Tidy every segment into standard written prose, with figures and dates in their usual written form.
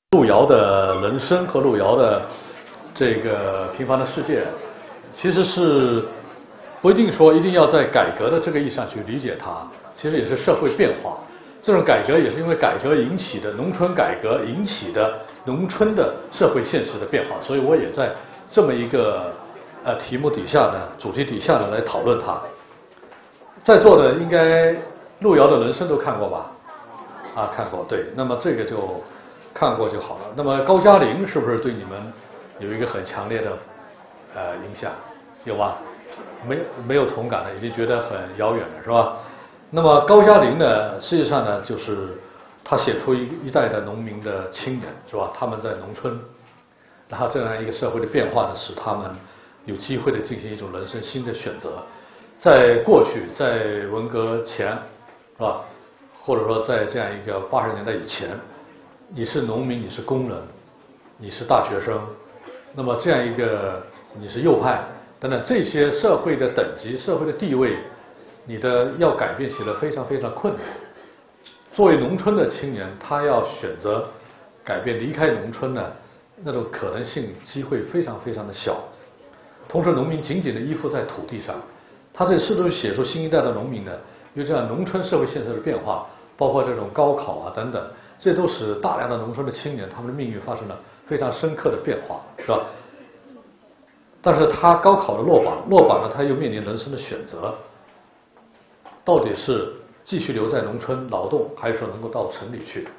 路遥的人生和路遥的这个平凡的世界，其实是不一定说一定要在改革的这个意义上去理解它，其实也是社会变化。这种改革也是因为改革引起的农村改革引起的农村的社会现实的变化，所以我也在这么一个题目底下呢，主题底下呢来讨论它。在座的应该路遥的人生都看过吧？啊，看过，对。那么这个就看过就好了。那么高加林是不是对你们有一个很强烈的影响？有吗？没有同感的，已经觉得很遥远了，是吧？那么高加林呢，实际上呢，就是他写出一代的农民的青年，是吧？他们在农村，然后这样一个社会的变化呢，使他们有机会的进行一种人生新的选择。在过去，在文革前，是吧？或者说在这样一个80年代以前，你是农民，你是工人，你是大学生，那么这样一个你是右派等等这些社会的等级、社会的地位，你的要改变起来非常非常困难。作为农村的青年，他要选择改变离开农村呢，那种可能性机会非常非常的小。同时，农民紧紧的依附在土地上，他这试图写出新一代的农民呢，因为这样农村社会现实的变化，包括这种高考啊等等，这都使大量的农村的青年他们的命运发生了非常深刻的变化，是吧？但是他高考的落榜呢，他又面临人生的选择，到底是继续留在农村劳动，还是说能够到城里去？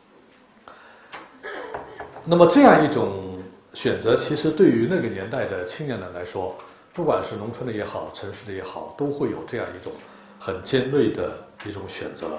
那么这样一种选择，其实对于那个年代的青年人来说，不管是农村的也好，城市的也好，都会有这样一种很尖锐的一种选择。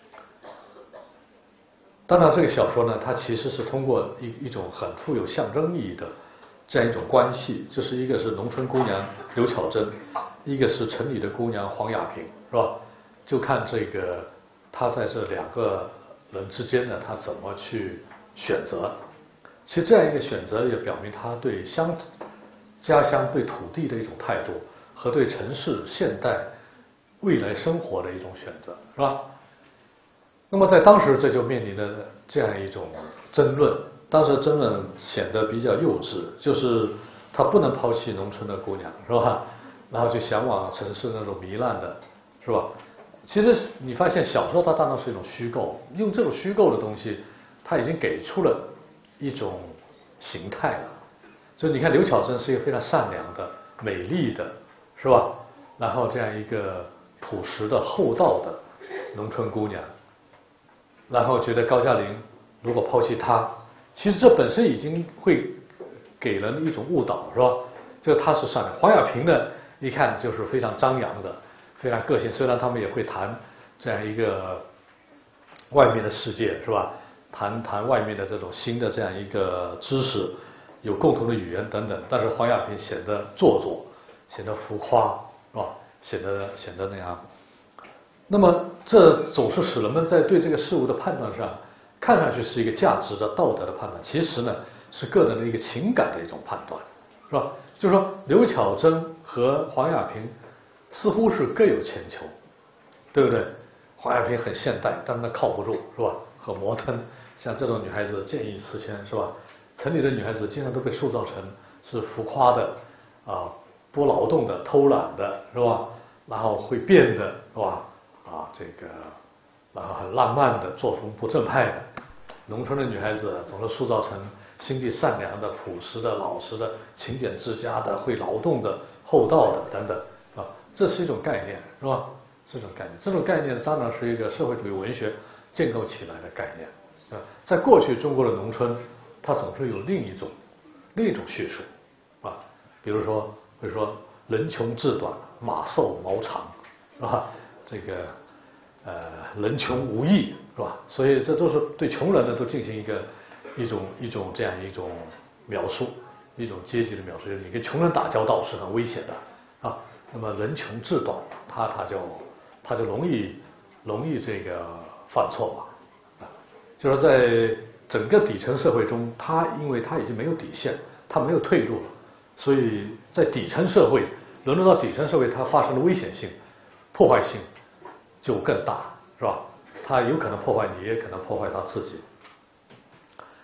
当然，这个小说呢，它其实是通过一种很富有象征意义的这样一种关系，就是一个是农村姑娘刘巧珍，一个是城里的姑娘黄雅萍，是吧？就看这个他在这两个人之间呢，他怎么去选择。其实这样一个选择也表明他对家乡对土地的一种态度，和对城市现代未来生活的一种选择，是吧？那么在当时，这就面临着这样一种争论。当时争论显得比较幼稚，就是他不能抛弃农村的姑娘，是吧？然后就向往城市那种糜烂的，是吧？其实你发现小说它当然是一种虚构，用这种虚构的东西，它已经给出了一种形态了。所以你看，刘巧珍是一个非常善良的、美丽的，是吧？然后这样一个朴实的、厚道的农村姑娘。然后觉得高加林如果抛弃他，其实这本身已经会给人一种误导，是吧？就他是善良。黄雅萍呢，一看就是非常张扬的，非常个性。虽然他们也会谈这样一个外面的世界，是吧？谈外面的这种新的这样一个知识，有共同的语言等等。但是黄雅萍显得做作，显得浮夸，是吧？显得那样。那么，这总是使人们在对这个事物的判断上，看上去是一个价值的、道德的判断，其实呢是个人的一个情感的一种判断，是吧？就是说，刘巧珍和黄雅萍似乎是各有千秋，对不对？黄雅萍很现代，但是她靠不住，是吧？很摩登，像这种女孩子见异思迁，是吧？城里的女孩子经常都被塑造成是浮夸的，不劳动的、偷懒的，是吧？然后会变的，是吧？这个，然后很浪漫的，作风不正派的，农村的女孩子总是塑造成心地善良的、朴实的、老实的、勤俭持家的、会劳动的、厚道的等等，这是一种概念，是吧？这种概念，这种概念当然是一个社会主义文学建构起来的概念，在过去中国的农村，它总是有另一种叙述，比如说会说人穷志短，马瘦毛长，是吧？这个人穷无义，是吧？所以这都是对穷人呢都进行一种这样一种描述，一种阶级的描述。就是你跟穷人打交道是很危险的啊。那么人穷志短，他就容易这个犯错嘛啊。就是在整个底层社会中，因为他已经没有底线，他没有退路了，所以在底层社会沦落到底层社会，它发生的危险性、破坏性就更大，是吧？他有可能破坏你，也可能破坏他自己。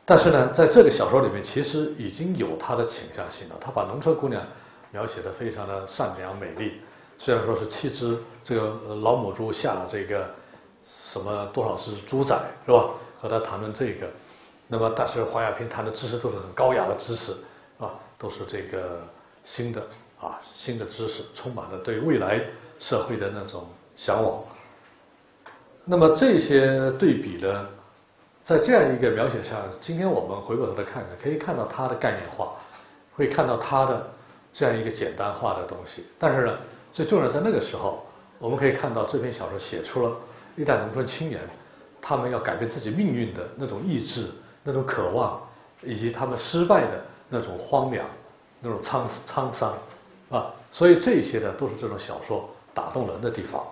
但是呢，在这个小说里面，其实已经有他的倾向性了。他把农村姑娘描写的非常的善良美丽，虽然说是7只这个老母猪下了这个什么多少只猪仔是吧？和他谈论这个，那么但是黄亚萍谈的知识都是很高雅的知识啊，都是这个新的知识，充满了对未来社会的那种向往。那么这些对比呢，在这样一个描写上，今天我们回过头来看看，可以看到它的概念化，会看到它的这样一个简单化的东西。但是呢，最重要的在那个时候，我们可以看到这篇小说写出了一代农村青年他们要改变自己命运的那种意志、那种渴望，以及他们失败的那种荒凉、那种沧桑啊。所以这些呢，都是这种小说打动人的地方。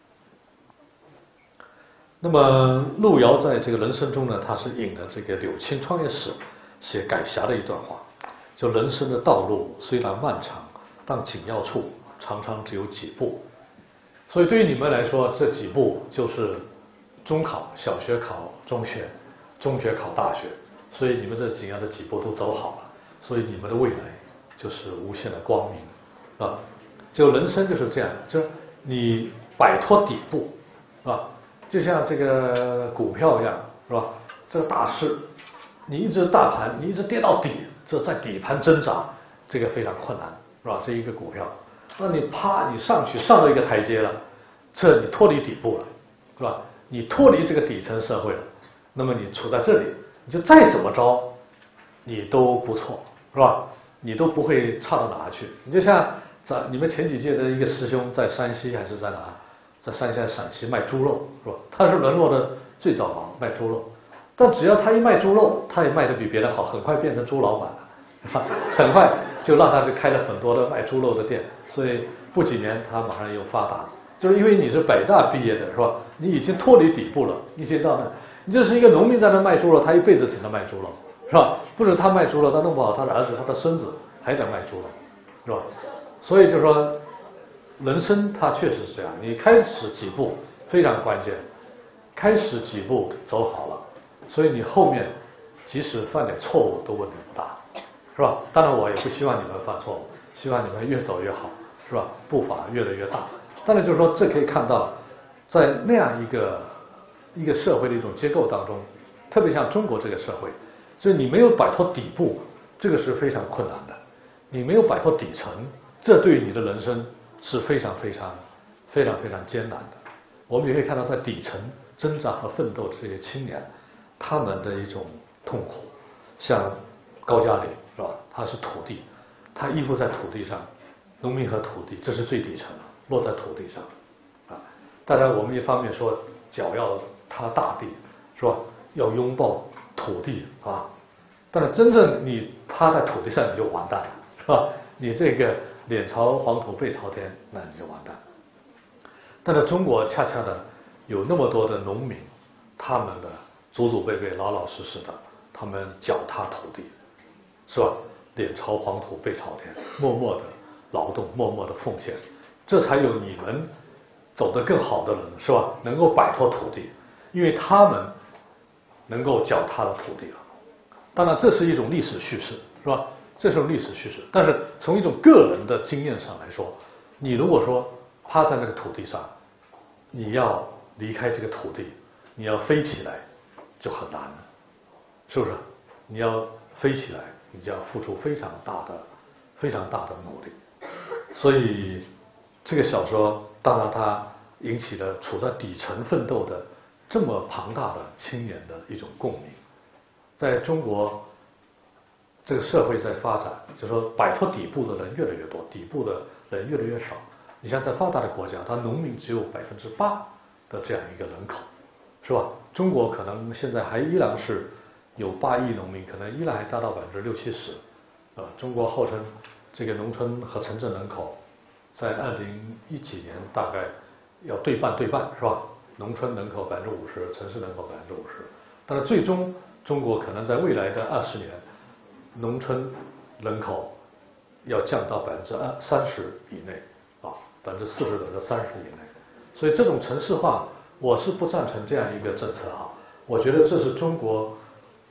那么路遥在这个人生中呢，他是引了这个柳青创业史写改侠的一段话，就人生的道路虽然漫长，但紧要处常常只有几步。所以对于你们来说，这几步就是中考、小学考中学，中学考大学。所以你们这紧要的几步都走好了，所以你们的未来就是无限的光明啊！就人生就是这样，就你摆脱底部啊。就像这个股票一样，是吧？这个大势，你一直大盘，你一直跌到底，这在底盘挣扎，这个非常困难，是吧？这一个股票，那你啪，你上到一个台阶了，这你脱离底部了，是吧？你脱离这个底层社会了，那么你处在这里，你就再怎么着，你都不错，是吧？你都不会差到哪去。你就像你们前几届的一个师兄在山西还是在哪？在山西、陕西卖猪肉是吧？他是沦落的最糟糕，卖猪肉。但只要他一卖猪肉，他也卖得比别人好，很快变成猪老板了，很快就让他就开了很多的卖猪肉的店。所以不几年他马上又发达了，就是因为你是北大毕业的是吧？你已经脱离底部了，已经到那，你就是一个农民在那卖猪肉，他一辈子只能卖猪肉是吧？不是他卖猪肉，他弄不好他的儿子、他的孙子还得卖猪肉是吧？所以就说。人生它确实是这样，你开始几步非常关键，开始几步走好了，所以你后面即使犯点错误都问题不大，是吧？当然我也不希望你们犯错误，希望你们越走越好，是吧？步伐越来越大。当然就是说，这可以看到，在那样一个社会的一种结构当中，特别像中国这个社会，就是你没有摆脱底部，这个是非常困难的；你没有摆脱底层，这对于你的人生。是非常艰难的。我们也可以看到，在底层挣扎和奋斗的这些青年，他们的一种痛苦。像高加林是吧？他是土地，他依附在土地上，农民和土地，这是最底层的，落在土地上啊。当然，我们一方面说脚要踏大地，是吧？要拥抱土地啊。但是真正你趴在土地上，你就完蛋了，是吧？你这个。脸朝黄土背朝天，那你就完蛋。但在中国，恰恰的有那么多的农民，他们的祖祖辈辈老老实实的，他们脚踏土地，是吧？脸朝黄土背朝天，默默的劳动，默默的奉献，这才有你们走得更好的人，是吧？能够摆脱土地，因为他们能够脚踏了土地了。当然，这是一种历史叙事，是吧？这是历史叙事，但是从一种个人的经验上来说，你如果说趴在那个土地上，你要离开这个土地，你要飞起来就很难，是不是？你要飞起来，你就要付出非常大的努力。所以这个小说当然它引起了处在底层奋斗的这么庞大的青年的一种共鸣。在中国。这个社会在发展，就是说摆脱底部的人越来越多，底部的人越来越少。你像在发达的国家，它农民只有8%的这样一个人口，是吧？中国可能现在还依然是有8亿农民，可能依然还达到60%-70%。中国号称这个农村和城镇人口在2010几年大概要对半，是吧？农村人口50%，城市人口50%。但是最终中国可能在未来的20年。农村人口要降到30%以内啊，40%、30%以内，所以这种城市化，我是不赞成这样一个政策啊。我觉得这是中国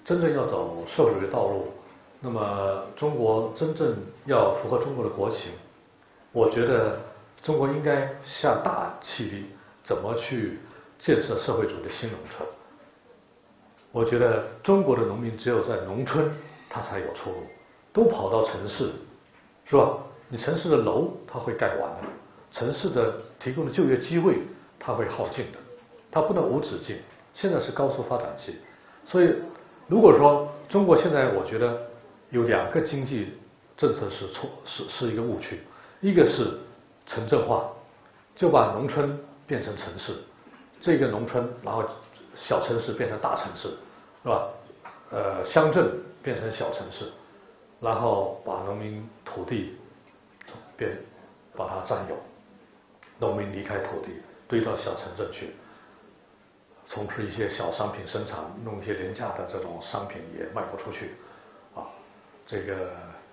真正要走社会主义道路，那么中国真正要符合中国的国情，我觉得中国应该下大气力，怎么去建设社会主义的新农村。我觉得中国的农民只有在农村，他才有出路，都跑到城市，是吧？你城市的楼它会盖完的，城市的提供的就业机会它会耗尽的，它不能无止境。现在是高速发展期，所以如果说中国现在，我觉得有2个经济政策是一个误区，一个是城镇化，就把农村变成城市，这个农村然后小城市变成大城市，是吧？乡镇变成小城市，然后把农民土地把它占有，农民离开土地堆到小城镇去，从事一些小商品生产，弄一些廉价的这种商品也卖不出去，啊，这个，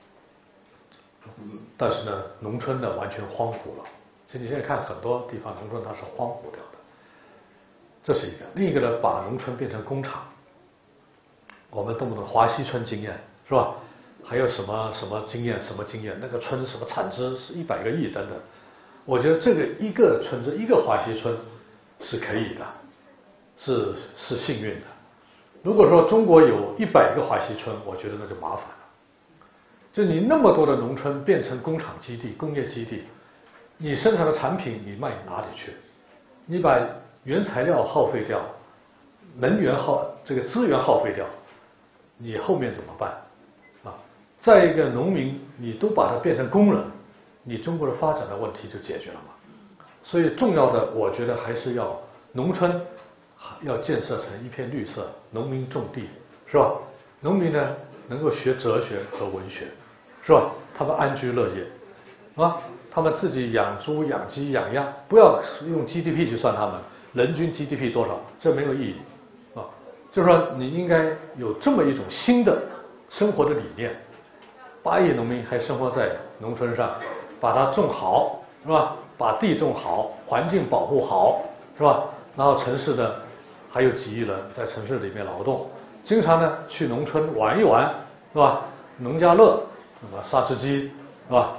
但是呢，农村呢完全荒芜了。所以你现在看很多地方农村它是荒芜掉的，这是一个。另一个呢，把农村变成工厂。我们动不动华西村经验是吧？还有什么经验，那个村什么产值是100个亿等等。我觉得这个一个村子一个华西村是可以的，是幸运的。如果说中国有100个华西村，我觉得那就麻烦了。就你那么多的农村变成工厂基地、工业基地，你生产的产品你卖哪里去？你把原材料耗费掉，能源这个资源耗费掉，你后面怎么办？啊，再一个农民你都把它变成工人，你中国的发展的问题就解决了嘛。所以重要的，我觉得还是要农村要建设成一片绿色，农民种地，是吧？农民呢能够学哲学和文学，是吧？他们安居乐业，啊，他们自己养猪、养鸡、养鸭，不要用 GDP 去算他们，人均 GDP 多少，这没有意义，啊，就是说你应该有这么一种新的生活的理念。8亿农民还生活在农村上，把它种好，是吧？把地种好，环境保护好，是吧？然后城市呢，还有几亿人在城市里面劳动，经常呢去农村玩一玩，是吧？农家乐，那么杀只鸡，是吧？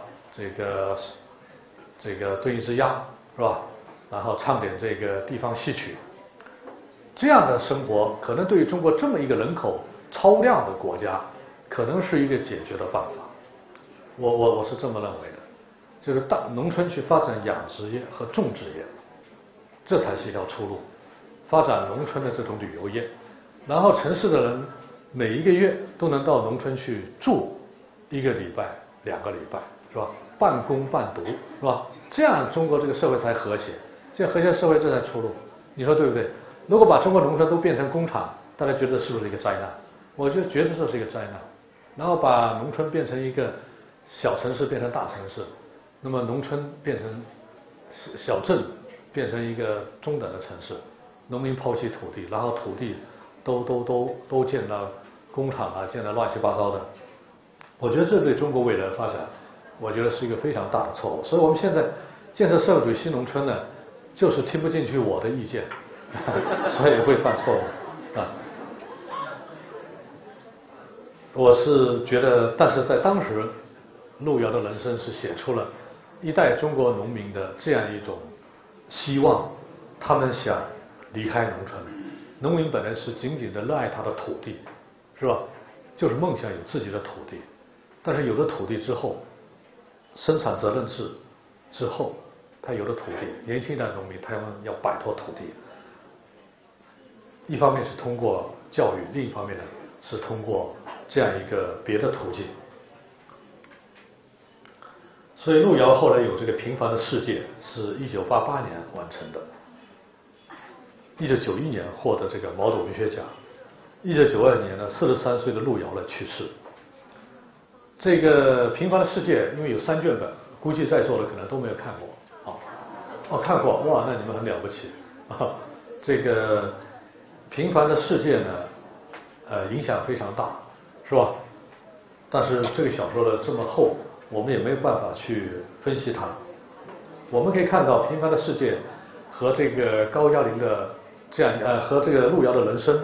这个炖一只鸭，是吧？然后唱点这个地方戏曲，这样的生活可能对于中国这么一个人口超量的国家，可能是一个解决的办法。我是这么认为的，就是农村去发展养殖业和种植业，这才是一条出路。发展农村的这种旅游业，然后城市的人每一个月都能到农村去住1个礼拜、2个礼拜，是吧？半工半读，是吧？这样中国这个社会才和谐，这和谐社会这才出路。你说对不对？如果把中国农村都变成工厂，大家觉得是不是一个灾难？我就觉得这是一个灾难。然后把农村变成一个小城市，变成大城市，那么农村变成小镇，变成一个中等的城市，农民抛弃土地，然后土地都建了工厂啊，建了乱七八糟的。我觉得这对中国未来的发展，我觉得是一个非常大的错误。所以我们现在建设社会主义新农村呢，就是听不进去我的意见，所以会犯错误啊。我是觉得，但是在当时，路遥的人生是写出了一代中国农民的这样一种希望，他们想离开农村。农民本来是紧紧地热爱他的土地，是吧？就是梦想有自己的土地，但是有了土地之后，生产责任制之后，他有了土地，年轻一代农民他们要摆脱土地。一方面是通过教育，另一方面呢是通过这样一个别的途径。所以路遥后来有这个《平凡的世界》，是1988年完成的。1991年获得这个毛主文学奖。1992年呢，43岁的路遥呢去世。这个《平凡的世界》因为有3卷本，估计在座的可能都没有看过。看过，哇，那你们很了不起啊！这个《平凡的世界》呢，影响非常大，是吧？但是这个小说呢这么厚，我们也没有办法去分析它。我们可以看到《平凡的世界》和这个高加林的这样和这个路遥的人生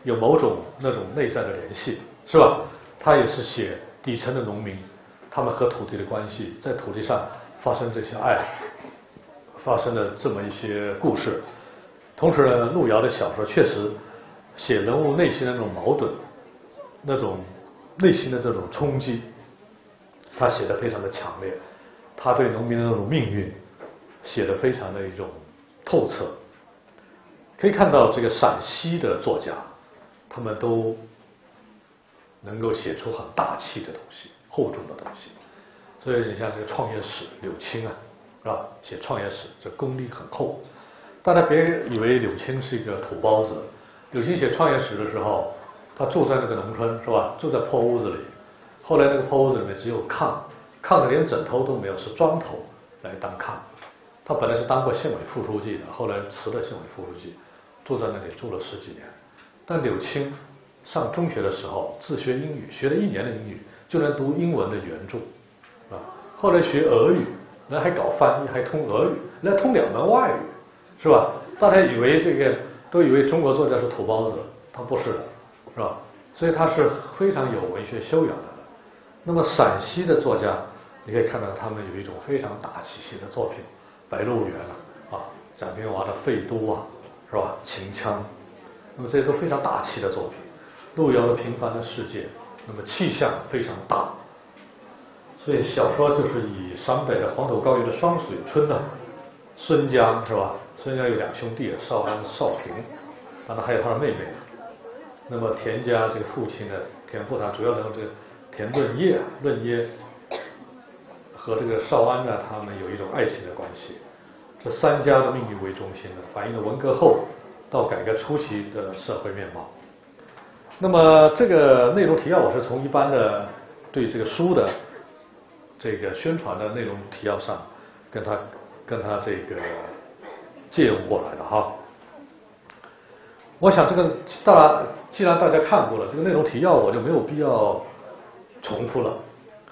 有某种那种内在的联系，是吧？他也是写底层的农民，他们和土地的关系，在土地上发生这些爱，发生的这么一些故事。同时呢，路遥的小说确实写人物内心的那种矛盾，那种内心的这种冲击，他写得非常的强烈。他对农民的那种命运写得非常的一种透彻。可以看到这个陕西的作家，他们都能够写出很大气的东西，厚重的东西。所以你像这个创业史，柳青啊，是吧？写创业史，这功力很厚。大家别以为柳青是一个土包子。柳青写创业史的时候，他住在那个农村，是吧？住在破屋子里。后来那个破屋子里面只有炕，炕里连枕头都没有，是砖头来当炕。他本来是当过县委副书记的，后来辞了县委副书记，住在那里住了10几年。但柳青上中学的时候自学英语，学了1年的英语就能读英文的原著，啊，后来学俄语，人还搞翻译，还通俄语，人还通2门外语，是吧？大家以为都以为中国作家是土包子，他不是的，是吧？所以他是非常有文学修养的。那么陕西的作家，你可以看到他们有一种非常大气性的作品，白鹿原啊，蒋平娃的《废都》啊，是吧？秦腔，那么这些都非常大气的作品。路遥的《平凡的世界》，那么气象非常大。所以小说就是以陕北的黄土高原的双水村呢，孙江是吧？孙江有2兄弟，少安、少平，当然还有他的妹妹。那么田家这个父亲呢，田复堂主要人物这个田润叶，润叶和这个少安呢，他们有一种爱情的关系。这3家的命运为中心的，反映了文革后到改革初期的社会面貌。那么这个内容提要，我是从一般的对这个书的这个宣传的内容提要上，跟他这个借用过来的哈。我想这个既然大家看过了这个内容提要，我就没有必要重复了。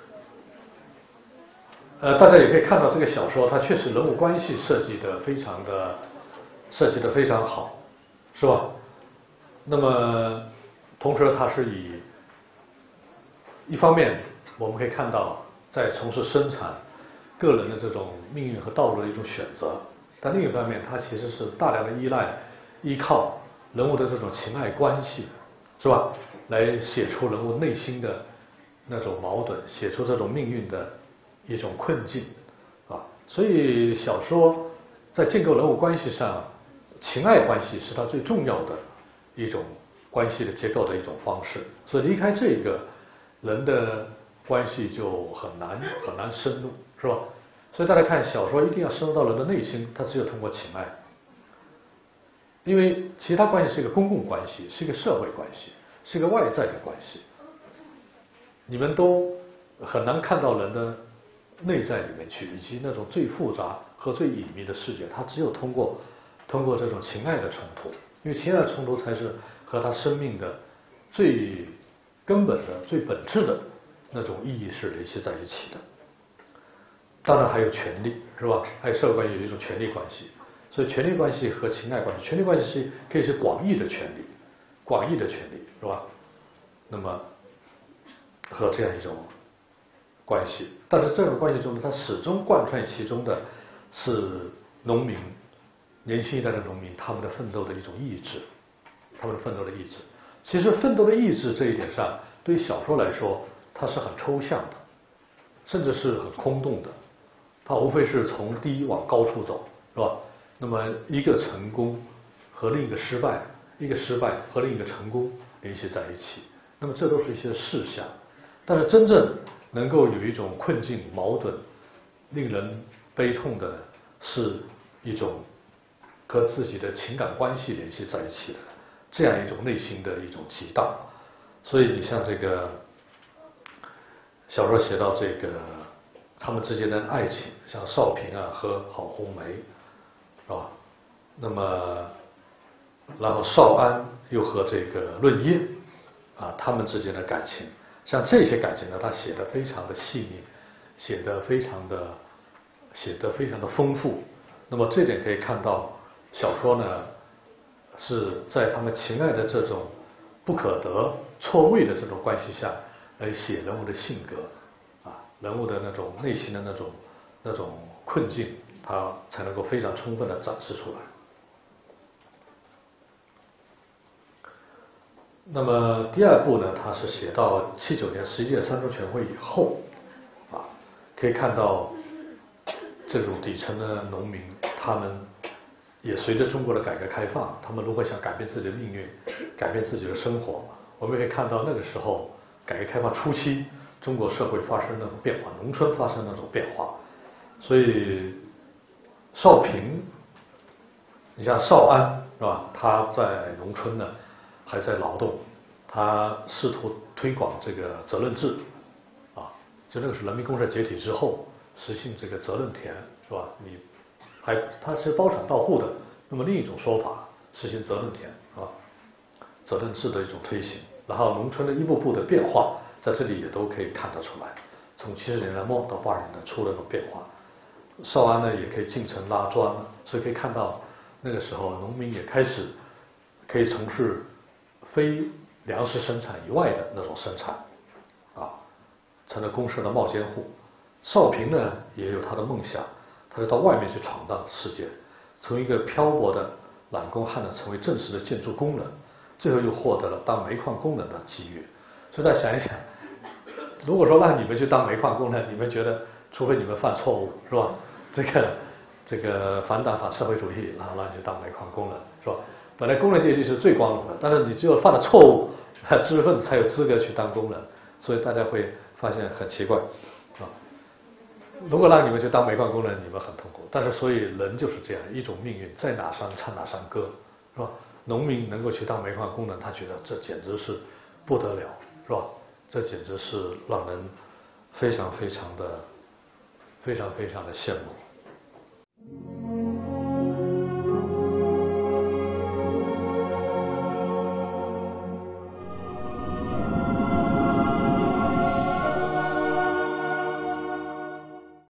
大家也可以看到这个小说，它确实人物关系设计得非常好，是吧？那么同时它是一方面我们可以看到在从事生产个人的这种命运和道路的一种选择，但另一方面它其实是大量的依靠人物的这种情爱关系，是吧？来写出人物内心的那种矛盾，写出这种命运的一种困境啊。所以小说在建构人物关系上，情爱关系是它最重要的一种关系的结构的一种方式。所以离开这个，人的关系就很难深入，是吧？所以大家看小说一定要深入到人的内心，它只有通过情爱。因为其他关系是一个公共关系，是一个社会关系，是一个外在的关系，你们都很难看到人的内在里面去，以及那种最复杂和最隐秘的世界，它只有通过这种情爱的冲突，因为情爱的冲突才是和他生命的最根本的、最本质的那种意义是联系在一起的。当然还有权利，是吧？还有社会关系有一种权利关系。所以权力关系和情爱关系，权力关系可以是广义的权利，是吧？那么和这样一种关系，但是这种关系中呢，它始终贯穿其中的是农民，年轻一代的农民他们的奋斗的一种意志，其实奋斗的意志这一点上，对于小说来说，它是很抽象的，甚至是很空洞的，它无非是从低往高处走，是吧？那么一个成功和另一个失败，一个失败和另一个成功联系在一起，那么这都是一些事项。但是真正能够有一种困境、矛盾、令人悲痛的，是一种和自己的情感关系联系在一起的这样一种内心的一种激荡。所以你像这个小说写到这个他们之间的爱情，像少平啊和郝红梅。是吧？那么，然后少安又和这个润叶啊，他们之间的感情，像这些感情呢，他写得非常的细腻，写得非常的丰富。那么这点可以看到，小说呢是在他们情爱的这种不可得、错位的这种关系下来写人物的性格，人物的那种内心的那种困境，它才能够非常充分的展示出来。那么第二部呢，它是写到79年11届三中全会以后，可以看到这种底层的农民，他们也随着中国的改革开放，他们如何想改变自己的命运，改变自己的生活。我们可以看到那个时候改革开放初期，中国社会发生那种变化，农村发生那种变化，所以少平，你像少安是吧？他在农村呢还在劳动，他试图推广这个责任制，就那个是人民公社解体之后实行这个责任田是吧？它是包产到户的，那么另一种说法实行责任田责任制的一种推行，然后农村的一步步的变化，在这里也都可以看得出来。从70年代末到80年代初的那种变化，少安呢也可以进城拉砖了，所以可以看到那个时候农民也开始可以从事非粮食生产以外的那种生产，成了公社的冒尖户。少平呢也有他的梦想，他就到外面去闯荡世界，从一个漂泊的揽工汉呢成为正式的建筑工人，最后又获得了当煤矿工人的机遇。所以大家想一想，如果说让你们去当煤矿工人，你们觉得除非你们犯错误是吧？这个反党反社会主义，然后让你去当煤矿工人是吧？本来工人阶级是最光荣的，但是你只有犯了错误，知识分子才有资格去当工人，所以大家会发现很奇怪，如果让你们去当煤矿工人，你们很痛苦。但是所以人就是这样一种命运，在哪山唱哪山歌，是吧？农民能够去当煤矿工人，他觉得这简直是不得了，是吧？这简直是让人非常非常的羡慕。